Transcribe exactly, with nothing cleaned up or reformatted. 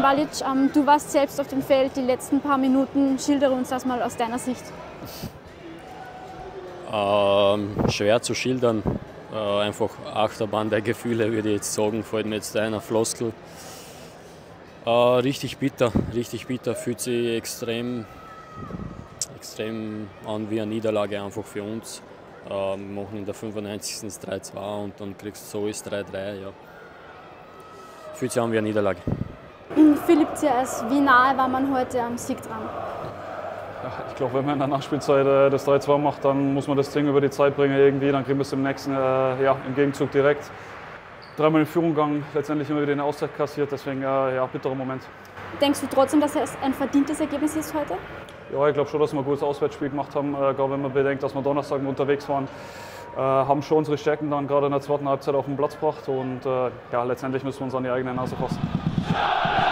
Ivan Balic, ähm, du warst selbst auf dem Feld die letzten paar Minuten. Schildere uns das mal aus deiner Sicht. Ähm, schwer zu schildern. Äh, einfach Achterbahn der Gefühle, würde ich jetzt sagen, fällt mir jetzt einer Floskel. Äh, richtig bitter, richtig bitter. Fühlt sich extrem, extrem an wie eine Niederlage einfach für uns. Äh, wir machen in der fünfundneunzigsten das drei zwei und dann kriegst du so das drei drei. Ja. Fühlt sich an wie eine Niederlage. Philipp Thiers, wie nahe war man heute am Sieg dran? Ja, ich glaube, wenn man in der Nachspielzeit äh, das drei zwei macht, dann muss man das Ding über die Zeit bringen irgendwie. Dann kriegen wir es im nächsten, äh, ja, im Gegenzug direkt. Dreimal in Führung gegangen, letztendlich immer wieder eine Auszeit kassiert. Deswegen, äh, ja, bitterer Moment. Denkst du trotzdem, dass es ein verdientes Ergebnis ist heute? Ja, ich glaube schon, dass wir ein gutes Auswärtsspiel gemacht haben. Äh, gerade wenn man bedenkt, dass wir Donnerstag unterwegs waren. Äh, haben schon unsere Stärken dann gerade in der zweiten Halbzeit auf den Platz gebracht. Und äh, ja, letztendlich müssen wir uns an die eigene Nase fassen.